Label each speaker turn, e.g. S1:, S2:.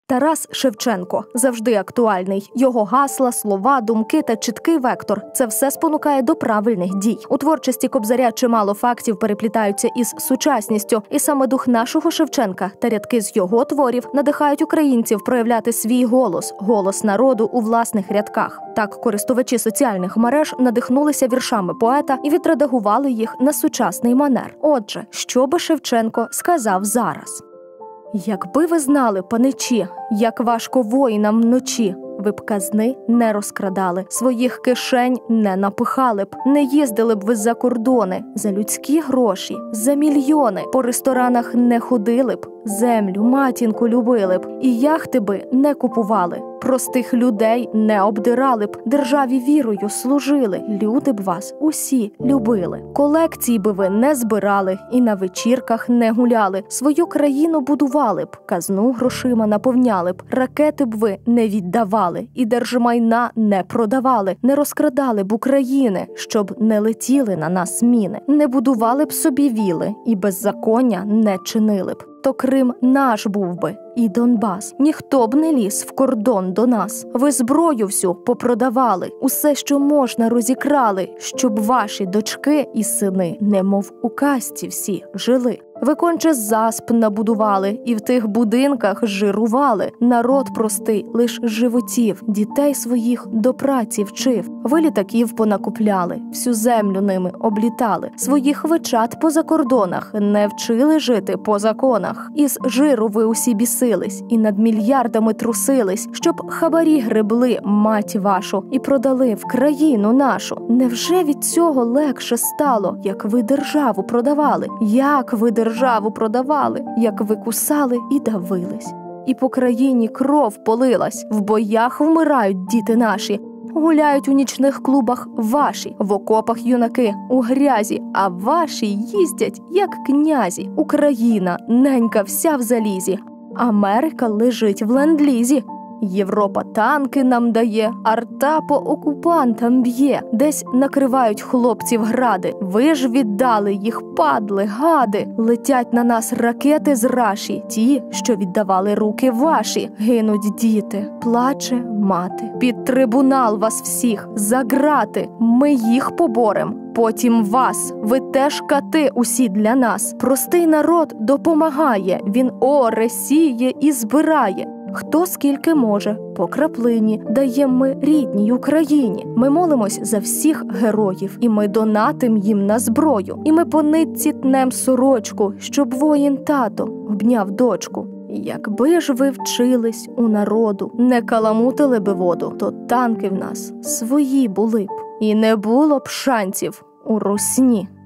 S1: Тарас Шевченко завжди актуальний. Його гасла, слова, думки та чіткий вектор – це все спонукає до правильних дій. У творчості Кобзаря чимало фактів переплітаються із сучасністю. І саме дух нашого Шевченка та рядки з його творів надихають українців проявляти свій голос – голос народу у власних рядках. Так, користувачі соціальних мереж надихнулися віршами поета і відредагували їх на сучасний манер. Отже, що би Шевченко сказав зараз? «Якби ви знали, паничі, як важко воїнам вночі, ви б казни не розкрадали, своїх кишень не напихали б, не їздили б ви за кордони, за людські гроші, за мільйони, по ресторанах не ходили б, землю, матінку любили б, і яхти би не купували, простих людей не обдирали б, державі вірою служили, люди б вас усі любили. Колекції би ви не збирали і на вечірках не гуляли, свою країну будували б, казну грошима наповняли б, ракети б ви не віддавали і держмайна не продавали, не розкрадали б України, щоб не летіли на нас міни, не будували б собі віли і беззаконня не чинили б. То Крим наш був би, і Донбас. Ніхто б не ліз в кордон до нас. Ви зброю всю попродавали, усе, що можна, розікрали, щоб ваші дочки і сини, немов у казці всі, жили. Ви конче засп набудували і в тих будинках жирували. Народ простий лиш животів, дітей своїх до праці вчив. Ви літаків понакупляли, всю землю ними облітали. Своїх вечат по закордонах не вчили жити по законах. Із жиру ви усі бісились і над мільярдами трусились, щоб хабарі гребли мать вашу і продали в країну нашу. Невже від цього легше стало, як ви державу продавали? Як ви державу продавали, як ви кусали і давились. І по країні кров полилась, в боях вмирають діти наші, гуляють у нічних клубах ваші, в окопах юнаки у грязі, а ваші їздять, як князі. Україна, ненька вся в залізі, Америка лежить в ленд-лізі. Європа танки нам дає, арта по окупантам б'є, десь накривають хлопців гради. Ви ж віддали їх, падли, гади. Летять на нас ракети з Раші, ті, що віддавали руки ваші. Гинуть діти, плаче мати. Під трибунал вас всіх, за грати, ми їх поборем. Потім вас, ви теж кати усі для нас. Простий народ допомагає, він оре, сіє і збирає. Хто скільки може, по краплині, даєм ми рідній Україні. Ми молимось за всіх героїв, і ми донатим їм на зброю. І ми по нитці тнем сорочку, щоб воїн тато обняв дочку. Якби ж ви вчились у народу, не каламутили би воду, то танки в нас свої були б, і не було б шансів у русні.